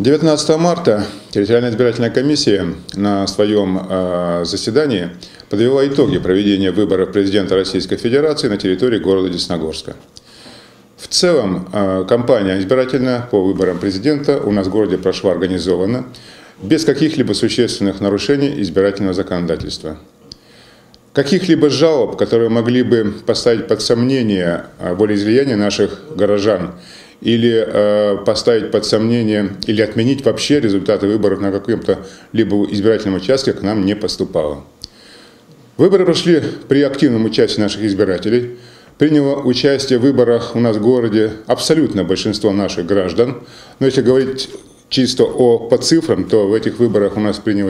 19 марта территориальная избирательная комиссия на своем заседании подвела итоги проведения выборов президента Российской Федерации на территории города Десногорска. В целом, кампания избирательная по выборам президента у нас в городе прошла организованно, без каких-либо существенных нарушений избирательного законодательства. Каких-либо жалоб, которые могли бы поставить под сомнение волеизлияние наших горожан, или поставить под сомнение, или отменить вообще результаты выборов на каком-то либо избирательном участке, к нам не поступало. Выборы прошли при активном участии наших избирателей. Приняло участие в выборах у нас в городе абсолютное большинство наших граждан. Но если говорить чисто по цифрам, то в этих выборах у нас приняло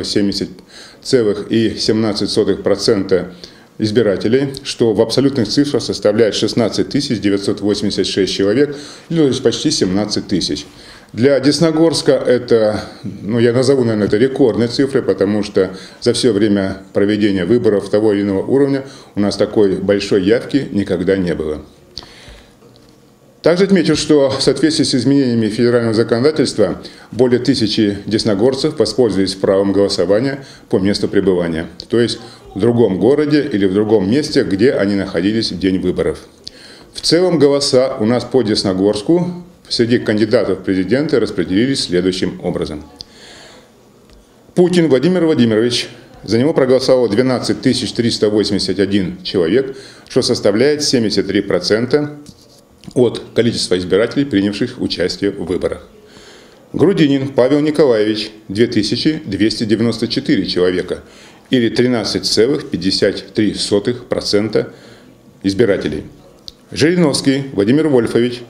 70,17% избирателей, что в абсолютных цифрах составляет 16 986 человек, или почти 17 тысяч. Для Десногорска это, я назову, наверное, это рекордной цифрой, потому что за все время проведения выборов того или иного уровня у нас такой большой явки никогда не было. Также отмечу, что в соответствии с изменениями федерального законодательства более 1000 десногорцев воспользовались правом голосования по месту пребывания, то есть в другом городе или в другом месте, где они находились в день выборов. В целом голоса у нас по Десногорску среди кандидатов в президенты распределились следующим образом. Путин Владимир Владимирович, за него проголосовало 12 381 человек, что составляет 73% от количества избирателей, принявших участие в выборах. Грудинин Павел Николаевич, 2294 человека, или 13,53% избирателей. Жириновский Владимир Вольфович,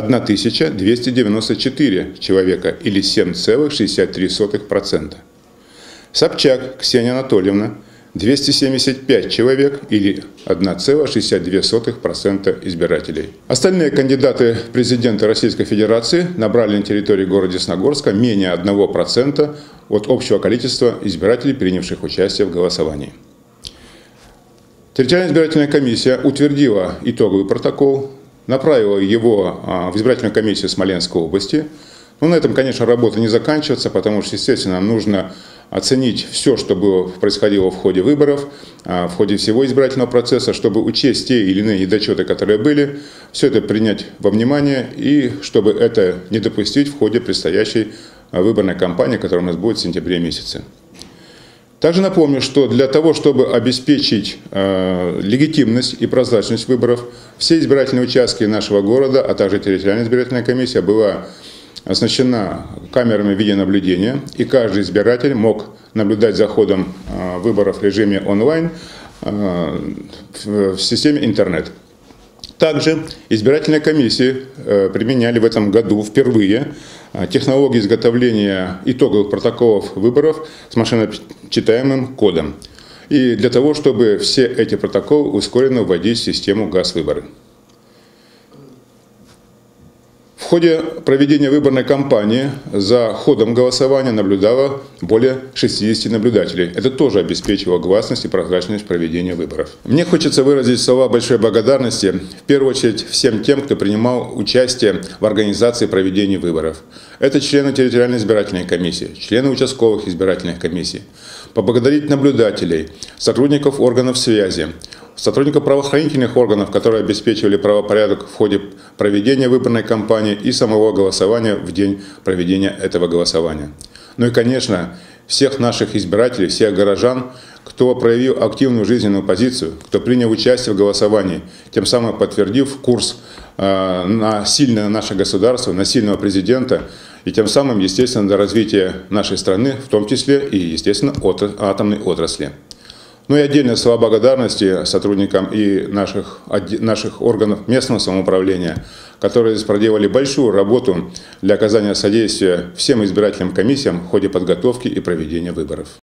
1294 человека, или 7,63%. Собчак Ксения Анатольевна, 275 человек, или 1,62% избирателей. Остальные кандидаты в президенты Российской Федерации набрали на территории города Десногорска менее 1% от общего количества избирателей, принявших участие в голосовании. Территориальная избирательная комиссия утвердила итоговый протокол, направила его в избирательную комиссию Смоленской области. Но на этом, конечно, работа не заканчивается, потому что, естественно, нам нужно оценить все, что происходило в ходе выборов, в ходе всего избирательного процесса, чтобы учесть те или иные недочеты, которые были, все это принять во внимание и чтобы это не допустить в ходе предстоящей выборной кампании, которая у нас будет в сентябре месяце. Также напомню, что для того, чтобы обеспечить легитимность и прозрачность выборов, все избирательные участки нашего города, а также территориальная избирательная комиссия была оснащена камерами видеонаблюдения, и каждый избиратель мог наблюдать за ходом выборов в режиме онлайн в системе интернет. Также избирательные комиссии применяли в этом году впервые технологии изготовления итоговых протоколов выборов с машиночитаемым кодом. И для того, чтобы все эти протоколы ускоренно вводить в систему ГАЗ-выборы. В ходе проведения выборной кампании за ходом голосования наблюдало более 60 наблюдателей. Это тоже обеспечивало гласность и прозрачность проведения выборов. Мне хочется выразить слова большой благодарности, в первую очередь, всем тем, кто принимал участие в организации проведения выборов. Это члены территориальной избирательной комиссии, члены участковых избирательных комиссий. Поблагодарить наблюдателей, сотрудников органов связи, сотрудников правоохранительных органов, которые обеспечивали правопорядок в ходе проведения выборной кампании и самого голосования в день проведения этого голосования. Ну и, конечно, всех наших избирателей, всех горожан, кто проявил активную жизненную позицию, кто принял участие в голосовании, тем самым подтвердив курс на сильное наше государство, на сильного президента, и тем самым, естественно, на развитие нашей страны, в том числе и, естественно, атомной отрасли. Ну и отдельные слова благодарности сотрудникам и наших органов местного самоуправления, которые проделали большую работу для оказания содействия всем избирательным комиссиям в ходе подготовки и проведения выборов.